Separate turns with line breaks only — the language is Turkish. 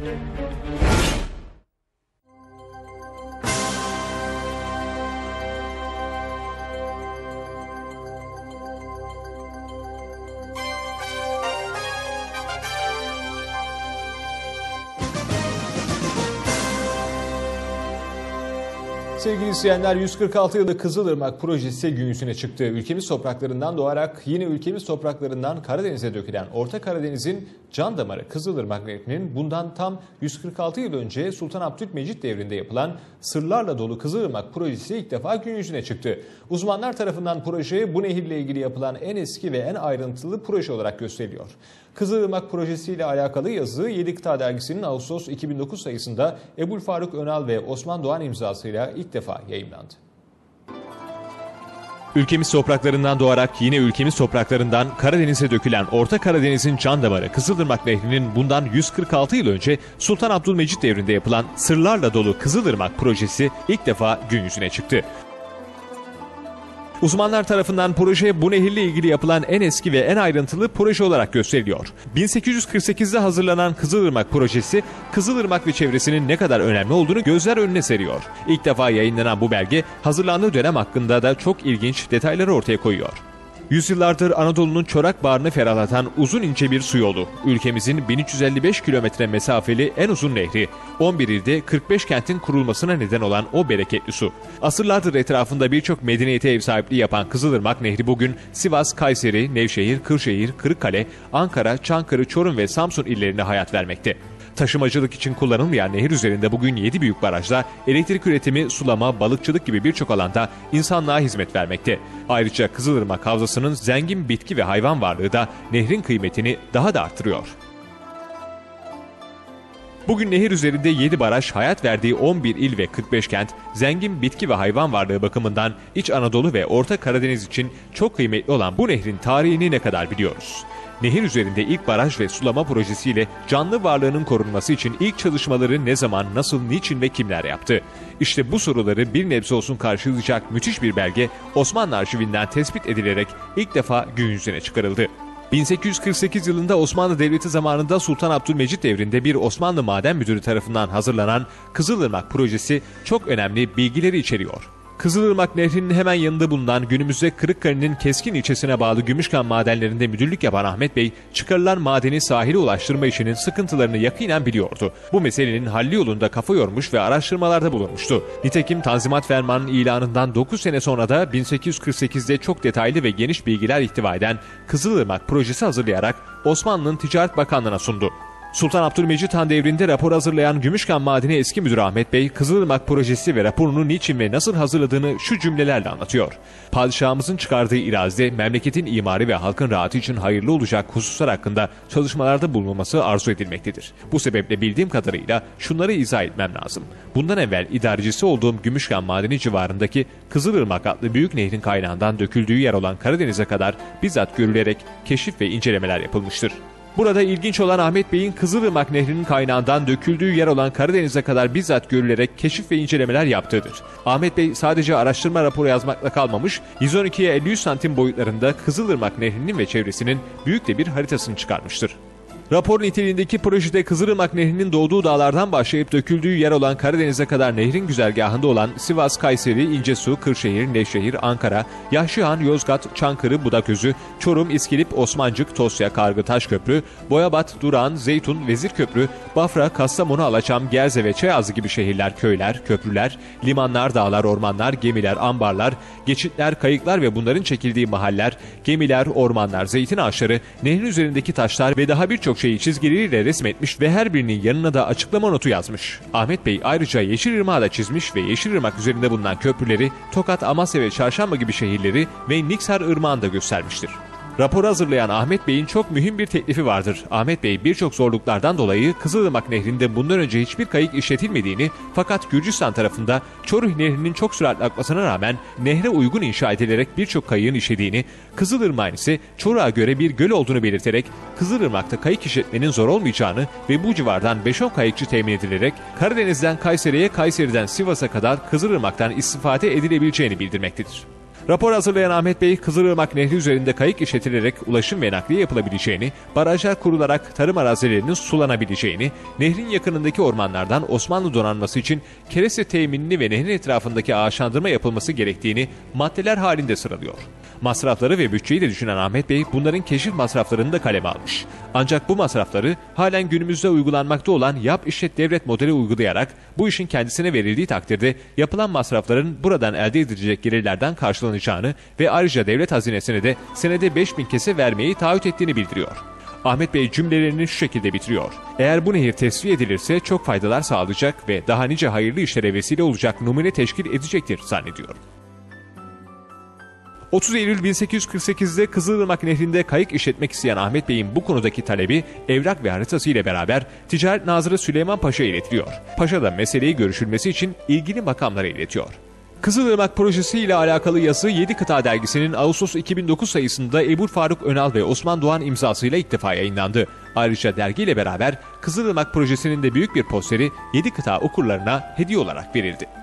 Sevgili izleyenler, 146 yıllık Kızılırmak projesi gün yüzüne çıktı. Ülkemiz topraklarından doğarak yine ülkemiz topraklarından Karadeniz'e dökülen Orta Karadeniz'in can damarı Kızılırmak Nehri'nin bundan tam 146 yıl önce Sultan Abdülmecit devrinde yapılan sırlarla dolu Kızılırmak projesi ilk defa gün yüzüne çıktı. Uzmanlar tarafından proje bu nehirle ilgili yapılan en eski ve en ayrıntılı proje olarak gösteriliyor. Kızılırmak projesiyle alakalı yazı Yedi Kıta Dergisi'nin Ağustos 2009 sayısında Ebu'l-Faruk Önal ve Osman Doğan imzasıyla ilk defa yayımlandı. Ülkemiz topraklarından doğarak yine ülkemiz topraklarından Karadeniz'e dökülen Orta Karadeniz'in can damarı Kızılırmak Nehri'nin bundan 146 yıl önce Sultan Abdülmecit devrinde yapılan sırlarla dolu Kızılırmak projesi ilk defa gün yüzüne çıktı. Uzmanlar tarafından proje bu nehirle ilgili yapılan en eski ve en ayrıntılı proje olarak gösteriliyor. 1848'de hazırlanan Kızılırmak projesi, Kızılırmak ve çevresinin ne kadar önemli olduğunu gözler önüne seriyor. İlk defa yayınlanan bu belge, hazırlandığı dönem hakkında da çok ilginç detayları ortaya koyuyor. Yüzyıllardır Anadolu'nun çorak bağrını ferahlatan uzun ince bir su yolu. Ülkemizin 1355 kilometre mesafeli en uzun nehri. 11 ilde 45 kentin kurulmasına neden olan o bereketli su. Asırlardır etrafında birçok medeniyete ev sahipliği yapan Kızılırmak Nehri bugün Sivas, Kayseri, Nevşehir, Kırşehir, Kırıkkale, Ankara, Çankırı, Çorum ve Samsun illerine hayat vermekte. Taşımacılık için kullanılmayan nehir üzerinde bugün 7 büyük barajda elektrik üretimi, sulama, balıkçılık gibi birçok alanda insanlığa hizmet vermekte. Ayrıca Kızılırmak Havzası'nın zengin bitki ve hayvan varlığı da nehrin kıymetini daha da artırıyor. Bugün nehir üzerinde 7 baraj, hayat verdiği 11 il ve 45 kent, zengin bitki ve hayvan varlığı bakımından İç Anadolu ve Orta Karadeniz için çok kıymetli olan bu nehrin tarihini ne kadar biliyoruz? Nehir üzerinde ilk baraj ve sulama projesiyle canlı varlığının korunması için ilk çalışmaları ne zaman, nasıl, niçin ve kimler yaptı? İşte bu soruları bir nebze olsun karşılayacak müthiş bir belge Osmanlı arşivinden tespit edilerek ilk defa gün yüzüne çıkarıldı. 1848 yılında Osmanlı Devleti zamanında Sultan Abdülmecit devrinde bir Osmanlı Maden Müdürü tarafından hazırlanan Kızılırmak projesi çok önemli bilgileri içeriyor. Kızılırmak Nehri'nin hemen yanında bulunan günümüzde Kırıkkale'nin Keskin ilçesine bağlı Gümüşkan madenlerinde müdürlük yapan Ahmet Bey, çıkarılan madeni sahile ulaştırma işinin sıkıntılarını yakinen biliyordu. Bu meselenin halli yolunda kafa yormuş ve araştırmalarda bulunmuştu. Nitekim Tanzimat Fermanı'nın ilanından 9 sene sonra da 1848'de çok detaylı ve geniş bilgiler ihtiva eden Kızılırmak projesi hazırlayarak Osmanlı'nın Ticaret Bakanlığı'na sundu. Sultan Abdülmecit Han devrinde rapor hazırlayan Gümüşkan Madeni eski müdürü Ahmet Bey, Kızılırmak projesi ve raporunu niçin ve nasıl hazırladığını şu cümlelerle anlatıyor. Padişahımızın çıkardığı irazide memleketin imarı ve halkın rahatı için hayırlı olacak hususlar hakkında çalışmalarda bulunulması arzu edilmektedir. Bu sebeple bildiğim kadarıyla şunları izah etmem lazım. Bundan evvel idarecisi olduğum Gümüşkan Madeni civarındaki Kızılırmak adlı büyük nehrin kaynağından döküldüğü yer olan Karadeniz'e kadar bizzat görülerek keşif ve incelemeler yapılmıştır. Burada ilginç olan Ahmet Bey'in Kızılırmak Nehri'nin kaynağından döküldüğü yer olan Karadeniz'e kadar bizzat görülerek keşif ve incelemeler yaptığıdır. Ahmet Bey sadece araştırma raporu yazmakla kalmamış, 112'ye 53 santim boyutlarında Kızılırmak Nehri'nin ve çevresinin büyük de bir haritasını çıkarmıştır. Rapor niteliğindeki projede Kızılırmak Nehri'nin doğduğu dağlardan başlayıp döküldüğü yer olan Karadeniz'e kadar nehrin güzergahında olan Sivas, Kayseri, İncesu, Kırşehir, Nevşehir, Ankara, Yahşihan, Yozgat, Çankırı, Budaközü, Çorum, İskilip, Osmancık, Tosya, Kargıtaş Köprü, Boyabat, Durağan, Zeytun, Vezirköprü, Bafra, Kastamonu, Alaçam, Gerze ve Çayazı gibi şehirler, köyler, köprüler, limanlar, dağlar, ormanlar, gemiler, ambarlar, geçitler, kayıklar ve bunların çekildiği mahaller, gemiler, ormanlar, zeytin ağaçları, nehrin üzerindeki taşlar ve daha birçok şeyi çizgileriyle resmetmiş ve her birinin yanına da açıklama notu yazmış. Ahmet Bey ayrıca Yeşilırmak'ı da çizmiş ve Yeşilırmak üzerinde bulunan köprüleri, Tokat, Amasya ve Çarşamba gibi şehirleri ve Niksar Irmağı'nı da göstermiştir. Raporu hazırlayan Ahmet Bey'in çok mühim bir teklifi vardır. Ahmet Bey birçok zorluklardan dolayı Kızılırmak Nehri'nde bundan önce hiçbir kayık işletilmediğini, fakat Gürcistan tarafında Çoruh Nehri'nin çok süratli akmasına rağmen nehre uygun inşa edilerek birçok kayığın işlediğini, Kızılırmak'ın ise Çoruh'a göre bir göl olduğunu belirterek Kızılırmak'ta kayık işletmenin zor olmayacağını ve bu civardan 5-10 kayıkçı temin edilerek Karadeniz'den Kayseri'ye, Kayseri'den Sivas'a kadar Kızılırmak'tan istifade edilebileceğini bildirmektedir. Rapor hazırlayan Ahmet Bey, Kızılırmak Nehri üzerinde kayık işletilerek ulaşım ve nakliye yapılabileceğini, barajlar kurularak tarım arazilerinin sulanabileceğini, nehrin yakınındaki ormanlardan Osmanlı donanması için kereste teminini ve nehrin etrafındaki ağaçlandırma yapılması gerektiğini maddeler halinde sıralıyor. Masrafları ve bütçeyi de düşünen Ahmet Bey, bunların keşif masraflarını da kaleme almış. Ancak bu masrafları halen günümüzde uygulanmakta olan yap işlet devlet modeli uygulayarak bu işin kendisine verildiği takdirde yapılan masrafların buradan elde edilecek gelirlerden karşılanacağını ve ayrıca devlet hazinesine de senede 5.000 kese vermeyi taahhüt ettiğini bildiriyor. Ahmet Bey cümlelerini şu şekilde bitiriyor. Eğer bu nehir tesviye edilirse çok faydalar sağlayacak ve daha nice hayırlı işlere vesile olacak numune teşkil edecektir zannediyorum. 30 Eylül 1848'de Kızılırmak Nehri'nde kayık işletmek isteyen Ahmet Bey'in bu konudaki talebi evrak ve haritası ile beraber Ticaret Nazırı Süleyman Paşa'ya iletiliyor. Paşa da meseleyi görüşülmesi için ilgili makamlara iletiyor. Kızılırmak projesi ile alakalı yazı 7 Kıta dergisinin Ağustos 2009 sayısında Ebu Faruk Önal ve Osman Doğan imzasıyla ilk defa yayınlandı. Ayrıca dergiyle beraber Kızılırmak projesinin de büyük bir posteri 7 kıta okurlarına hediye olarak verildi.